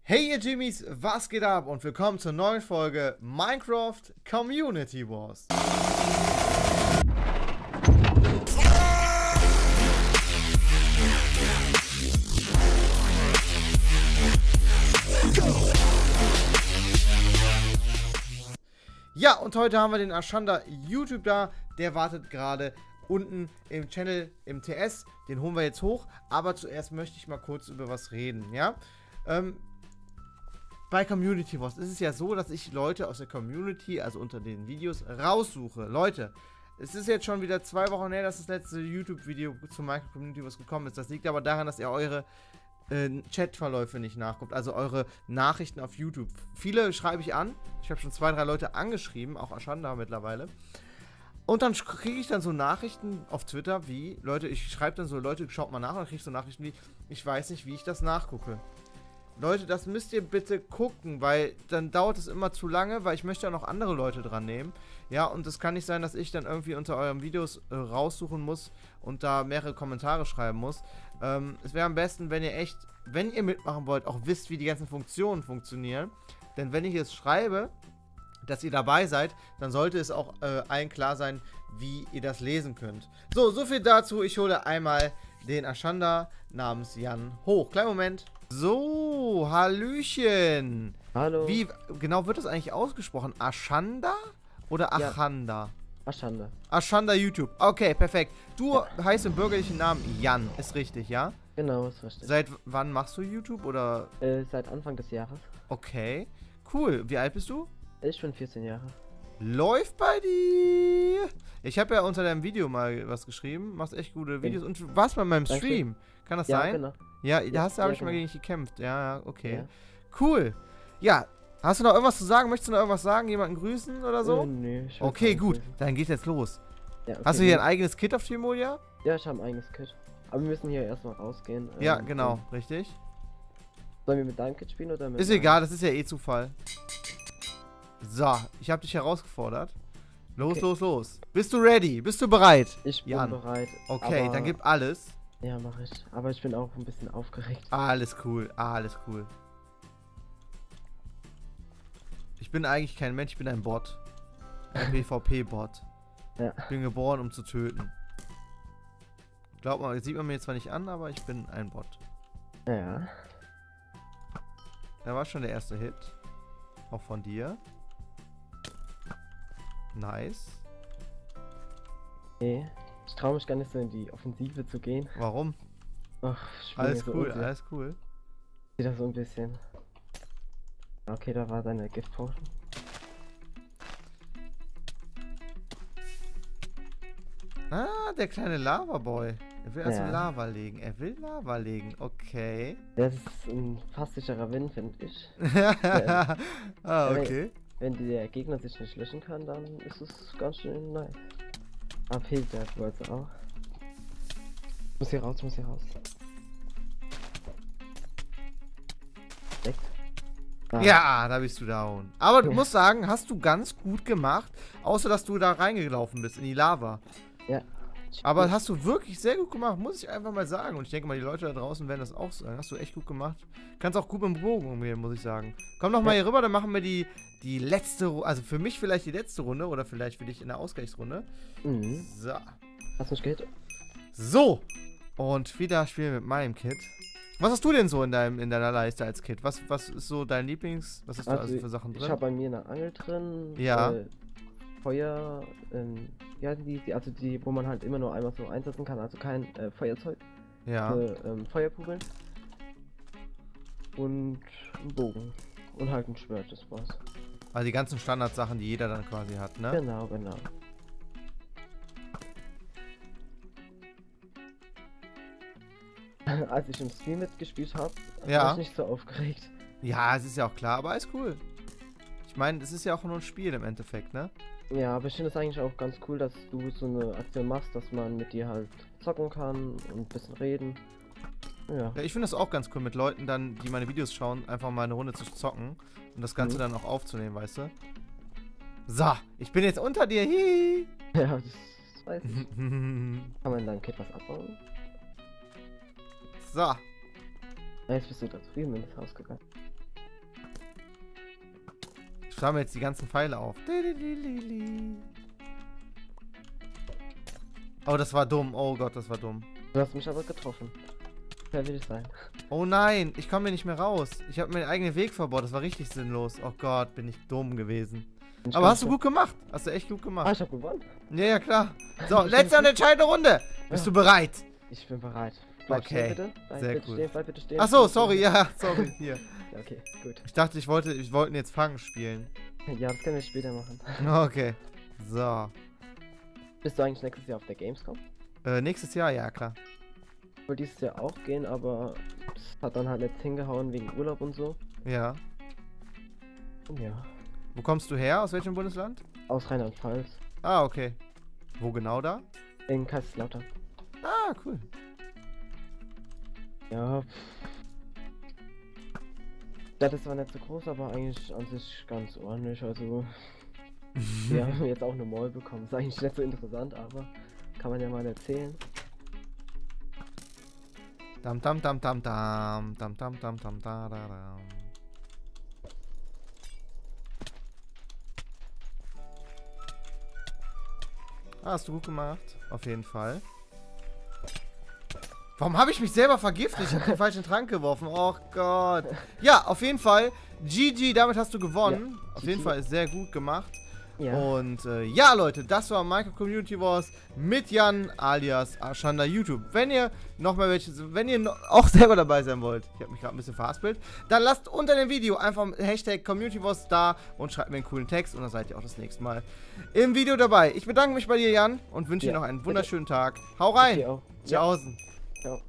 Hey ihr Jimmys, was geht ab und willkommen zur neuen Folge Minecraft Community Wars. Ja, und heute haben wir den Ashanda YouTube da, der wartet gerade unten im Channel im TS, den holen wir jetzt hoch, aber zuerst möchte ich mal kurz über was reden, ja? Bei Community Wars ist es ja so, dass ich Leute aus der Community, also unter den Videos, raussuche. Leute, es ist jetzt schon wieder 2 Wochen her, dass das letzte YouTube-Video zum Minecraft Community Wars gekommen ist. Das liegt aber daran, dass ihr eure Chatverläufe nicht nachguckt, also eure Nachrichten auf YouTube. Viele schreibe ich an. Ich habe schon 2, 3 Leute angeschrieben, auch Ashanda mittlerweile. Und dann kriege ich dann so Nachrichten auf Twitter wie, Leute, ich schreibe dann so, Leute, schaut mal nach, und dann kriege ich so Nachrichten wie, ich weiß nicht, wie ich das nachgucke. Leute, das müsst ihr bitte gucken, weil dann dauert es immer zu lange, weil ich möchte ja noch andere Leute dran nehmen. Ja, und es kann nicht sein, dass ich dann irgendwie unter euren Videos raussuchen muss und da mehrere Kommentare schreiben muss. Es wäre am besten, wenn ihr echt, wenn ihr mitmachen wollt, auch wisst, wie die ganzen Funktionen funktionieren. Denn wenn ich es schreibe, dass ihr dabei seid, dann sollte es auch allen klar sein, wie ihr das lesen könnt. So, so viel dazu. Ich hole einmal den Ashanda namens Jan hoch. Kleinen Moment. So, Hallöchen. Hallo. Wie genau wird das eigentlich ausgesprochen? Ashanda oder Achanda? Ja. Ashanda. Ashanda YouTube. Okay, perfekt. Du heißt im bürgerlichen Namen Jan, ist richtig, ja? Genau, ist richtig. Seit wann machst du YouTube oder? Seit Anfang des Jahres. Okay, cool. Wie alt bist du? Ich bin 14 Jahre. Läuft bei dir. Ich habe ja unter deinem Video mal was geschrieben. Machst echt gute Videos. Und du warst bei meinem Stream. Kann das sein? Genau. Ja, da habe ich genau. mal gegen dich gekämpft. Ja, okay. Ja. Cool. Ja, hast du noch irgendwas zu sagen? Möchtest du noch irgendwas sagen? Jemanden grüßen oder so? Nee, ich will Okay, keinen gut. grüßen. Dann geht's jetzt los. Ja, okay, Hast du hier ein eigenes Kit auf Timodia? Ja, ich habe ein eigenes Kit. Aber wir müssen hier erstmal rausgehen. Ja, genau. Richtig. Sollen wir mit deinem Kit spielen oder mit Ist egal, das ist ja eh Zufall. So, ich habe dich herausgefordert. Los, Okay. los, los. Bist du ready? Bist du bereit? Ich bin Jan. bereit. Okay, aber, dann gib alles. Ja, mach ich. Aber ich bin auch ein bisschen aufgeregt. Alles cool, alles cool. Ich bin eigentlich kein Mensch, ich bin ein Bot. Ein PvP-Bot. Ja. Ich bin geboren, um zu töten. Glaubt mal, sieht man mir zwar nicht an, aber ich bin ein Bot. Ja. Da war schon der erste Hit. Auch von dir. Nice. Nee. Ich traue mich gar nicht so in die Offensive zu gehen. Warum? Ach, ich bin Alles mir so cool, unsicher. alles cool. Sieht das so ein bisschen. Okay, da war deine Giftpotion. Ah, der kleine Lava-Boy. Er will also Ja. Lava legen. Er will Lava legen. Okay. Das ist ein fast sicherer Win, finde ich. Ah, okay. Wenn der Gegner sich nicht löschen kann, dann ist es ganz schön nice. AP, der wollte auch. Muss hier raus, muss hier raus. Weg. Ah, Ja, da bist du down. Aber du Ja. musst sagen, hast du ganz gut gemacht. Außer, dass du da reingelaufen bist in die Lava. Ja. Aber hast du wirklich sehr gut gemacht, muss ich einfach mal sagen. Und ich denke mal, die Leute da draußen werden das auch sagen. Hast du echt gut gemacht. Kannst auch gut mit dem Bogen umgehen, muss ich sagen. Komm doch mal hier rüber, dann machen wir die letzte Runde. Also für mich vielleicht die letzte Runde oder vielleicht für dich in der Ausgleichsrunde. Mhm. So. Hast du mich gehört? So. Und wieder spielen wir mit meinem Kit. Was hast du denn so in deiner Leiste als Kit? Was ist so dein Was hast du also für Sachen Ich drin? habe bei mir eine Angel drin. Ja. Feuer, ja, also die, wo man halt immer nur einmal so einsetzen kann, also kein Feuerzeug. Ja. Feuerkugeln. Und ein Bogen. Und halt ein Schwert, das war's. Also die ganzen Standardsachen, die jeder dann quasi hat, ne? Genau, genau. Als ich im Stream mitgespielt habe, Ja. war ich nicht so aufgeregt. Ja, es ist ja auch klar, aber ist cool. Ich meine, es ist ja auch nur ein Spiel im Endeffekt, ne? Ja, aber ich finde es eigentlich auch ganz cool, dass du so eine Aktion machst, dass man mit dir halt zocken kann und ein bisschen reden. Ja. Ja, ich finde das auch ganz cool, mit Leuten dann, die meine Videos schauen, einfach mal eine Runde zu zocken und das Ganze dann auch aufzunehmen, weißt du? So, ich bin jetzt unter dir. Hihi. Ja, das weiß ich. Kann man in deinem Kit was abbauen? So. Ja, jetzt bist du da zufrieden in das Haus gegangen. sammle jetzt die ganzen Pfeile auf. Oh, das war dumm. Oh Gott, das war dumm. Du hast mich aber getroffen. Wer will ich sein? Oh nein, ich komme hier nicht mehr raus. Ich habe meinen eigenen Weg verbaut. Das war richtig sinnlos. Oh Gott, bin ich dumm gewesen. Aber hast du gut gemacht. Hast du echt gut gemacht. Ah, ich hab gewonnen. Ja, ja, klar. So, letzte und entscheidende Runde. Bist du bereit? Ich bin bereit. Bleib Okay, stehen, bitte. sehr bitte gut. Stehen, bleib bitte stehen. Ach so, sorry, ja, sorry. Hier. Ja, okay, gut. Ich dachte, wir wollten jetzt Fangen spielen. Ja, das können wir später machen. Okay. So. Bist du eigentlich nächstes Jahr auf der Gamescom? Nächstes Jahr, ja, klar. Ich wollte dieses Jahr auch gehen, aber es hat dann halt nicht hingehauen wegen Urlaub und so. Ja. Ja. Wo kommst du her? Aus welchem Bundesland? Aus Rheinland-Pfalz. Ah, okay. Wo genau da? In Kaiserslautern. Ah, cool. Ja. Das ist zwar nicht so groß, aber eigentlich an sich ganz ordentlich. Also, wir haben jetzt auch eine Mall bekommen. Ist eigentlich nicht so interessant, aber kann man ja mal erzählen. Dam dam dam dam dam dam dam dam dam da da dam. Ah, hast du gut gemacht. Auf jeden Fall. Warum habe ich mich selber vergiftet? Ich habe den falschen Trank geworfen. Oh Gott. Ja, auf jeden Fall. GG, damit hast du gewonnen. Ja, auf jeden Fall ist sehr gut gemacht. Ja. Und ja, Leute, das war Minecraft Community Wars mit Jan alias Ashanda YouTube. Wenn ihr wenn ihr auch selber dabei sein wollt, ich habe mich gerade ein bisschen verhaspelt, dann lasst unter dem Video einfach Hashtag Community Wars da und schreibt mir einen coolen Text und dann seid ihr auch das nächste Mal im Video dabei. Ich bedanke mich bei dir, Jan, und wünsche dir noch einen wunderschönen Tag. Hau rein. Okay, auch. Tschaußen. Ciao.